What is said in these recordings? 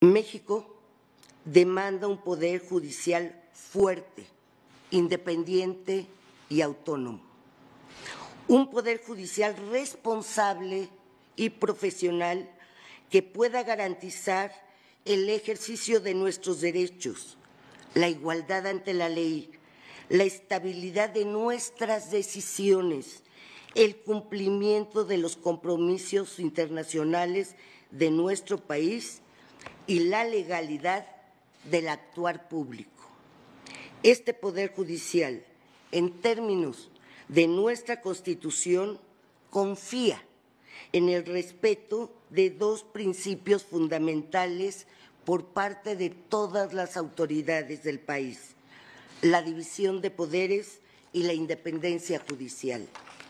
México demanda un poder judicial fuerte, independiente y autónomo. Un poder judicial responsable y profesional que pueda garantizar el ejercicio de nuestros derechos, la igualdad ante la ley, la estabilidad de nuestras decisiones, el cumplimiento de los compromisos internacionales de nuestro país y la legalidad del actuar público. Este Poder Judicial, en términos de nuestra Constitución, confía en el respeto de dos principios fundamentales por parte de todas las autoridades del país: la división de poderes y la independencia judicial.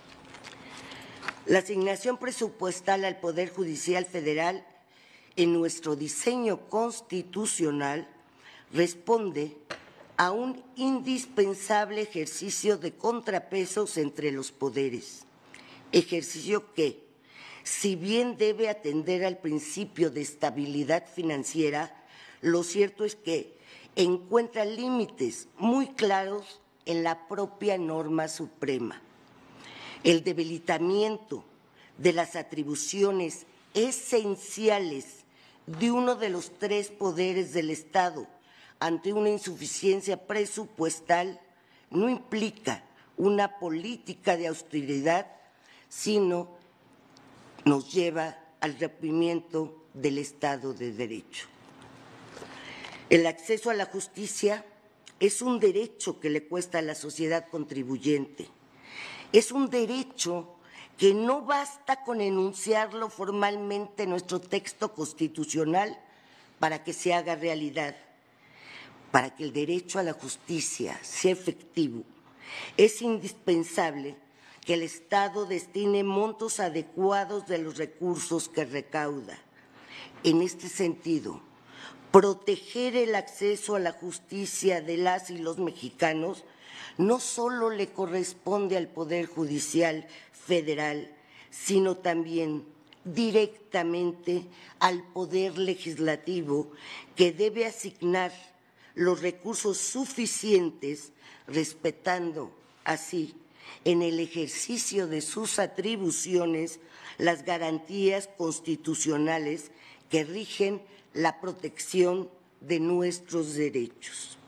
La asignación presupuestal al Poder Judicial Federal en nuestro diseño constitucional responde a un indispensable ejercicio de contrapesos entre los poderes, ejercicio que, si bien debe atender al principio de estabilidad financiera, lo cierto es que encuentra límites muy claros en la propia norma suprema. El debilitamiento de las atribuciones esenciales de uno de los tres poderes del Estado ante una insuficiencia presupuestal no implica una política de austeridad, sino nos lleva al rompimiento del Estado de Derecho. El acceso a la justicia es un derecho que le cuesta a la sociedad contribuyente. Es un derecho que no basta con enunciarlo formalmente en nuestro texto constitucional para que se haga realidad. Para que el derecho a la justicia sea efectivo, es indispensable que el Estado destine montos adecuados de los recursos que recauda. En este sentido, proteger el acceso a la justicia de las y los mexicanos no solo le corresponde al Poder Judicial Federal, sino también directamente al Poder Legislativo, que debe asignar los recursos suficientes, respetando así, en el ejercicio de sus atribuciones, las garantías constitucionales que rigen la protección de nuestros derechos.